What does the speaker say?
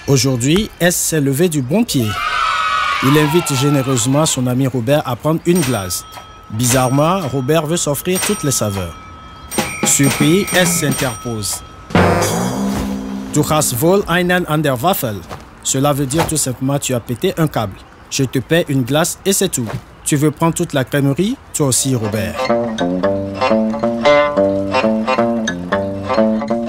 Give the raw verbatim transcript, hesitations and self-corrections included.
Aujourd'hui, S s'est levé du bon pied. Il invite généreusement son ami Robert à prendre une glace. Bizarrement, Robert veut s'offrir toutes les saveurs. Surpris, S s'interpose. Du hast wohl einen an der Waffel. Cela veut dire tout simplement tu as pété un câble. Je te paie une glace et c'est tout. Tu veux prendre toute la crèmerie? Toi aussi, Robert.